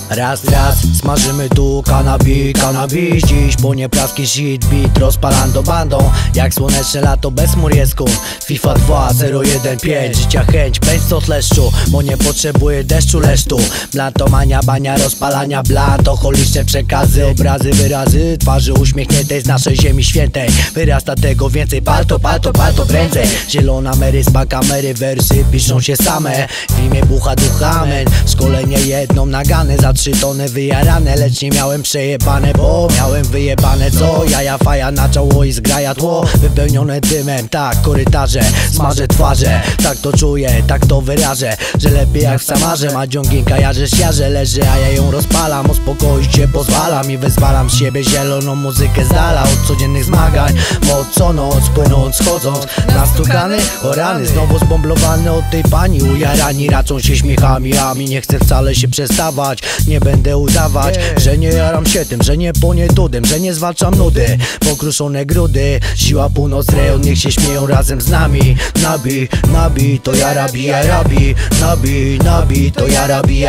Raz, smażymy tu kanabis. Dziś płonie praski shit, beat rozpalando bandą. Jak słoneczne lato bez chmur jest kun. FIFA 2015, życia chęć, pędź co tleszczu, bo nie potrzebuję deszczu, lecz tu blantomania, bania, rozpalania blat. Okoliczne przekazy, obrazy, wyrazy twarzy uśmiechniętej z naszej ziemi świętej. Wyrasta tego więcej, palto prędzej. Zielona merysba kamery, wersy piszą się same. W imię bucha ducha, amen. Szkolenie jedną nagane, za 3 tony wyjarane. Lecz nie miałem przejebane, bo miałem wyjebane co? Jaja faja na czoło i zgraja tło. Wypełnione dymem, tak, korytarze, smażę twarze. Tak to czuję, tak to wyrażę, że lepiej jak w Samarze. Ma dziąginka, jarze, leży, a ja ją rozpalam. Uspokoić się pozwalam i wyzwalam z siebie zieloną muzykę z dala od codziennych zmagań. Moc co noc, płynąc, chodząc, nastukany o rany. Znowu zbomblowany od tej pani. Ujarani raczą się śmiechami, a mi nie chcę wcale się przestawać. Nie będę udawać, że nie jaram się tym, że nie ponietudem, że nie zwalczam nudy. Pokruszone grudy, siła północ, rejon, niech się śmieją razem z nami. Nabi, to jarabi. Nabi, to jarabi.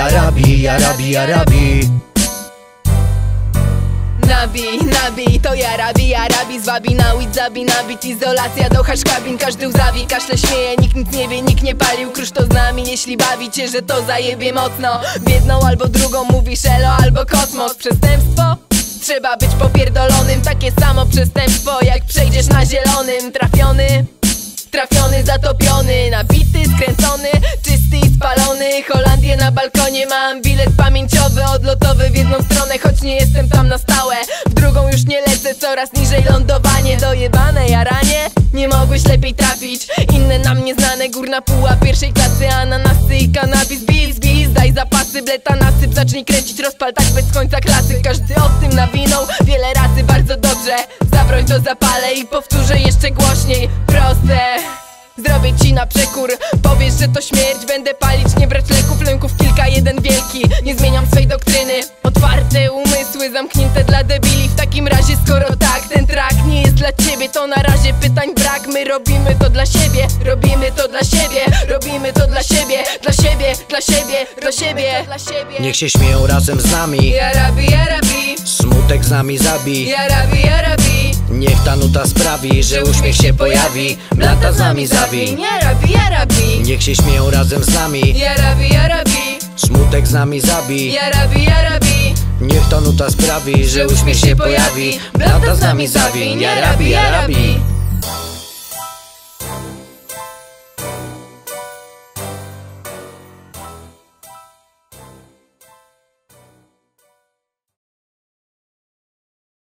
Nabi, to jarabi, zwabi na weed, zabi nabit. Izolacja do hash kabin, każdy łzawi, kaszle śmieje. Nikt nic nie wie, nikt nie palił, krusz to z nami. Jeśli bawi cię, że to zajebie mocno, w jedną albo drugą mówisz elo albo kosmos. Przestępstwo? Trzeba być popierdolonym, takie samo przestępstwo jak przejdziesz na zielonym. Trafiony, zatopiony, nabity, skręcony, czysty i spalony. Holandię na balkonie, mam bilet pamięciowy, odlotowy w jedną stronę, choć nie jestem tam na stałe. W drugą już nie lecę, coraz niżej lądowanie. Dojebane jaranie, nie mogłeś lepiej trafić. Inne nam nieznane, górna puła pierwszej klasy. Ananasy i kanabis, bis, daj zapasy, bleta nasyp, zacznij kręcić, rozpal tak bez końca klasy. Każdy o tym nawinął wiele razy, bardzo dobrze. Zabroń to zapalę i powtórzę jeszcze głośniej. Proste, zrobię ci na przekór, powiesz, że to śmierć. Będę palić, nie brać leków, lęków kilka, jeden wielki. Nie zmieniam swej doktryny, otwarte umysły, zamknięte dla debili. W takim razie, skoro tak, ten track nie jest dla ciebie, to na razie pytań brak. My robimy to dla siebie, robimy to dla siebie, robimy to dla siebie, dla siebie, dla siebie, dla siebie. Niech się śmieją razem z nami. Jarabi, smutek z nami zabij. Jarabi. Niech ta nuta sprawi, że uśmiech się pojawi. Blanta z nami zawij. Jarabi. Niech się śmieją razem z nami. Jarabi. Smutek z nami zabij. Jarabi. Niech ta nuta sprawi, że uśmiech się pojawi. Blanta z nami zawij. Jarabi.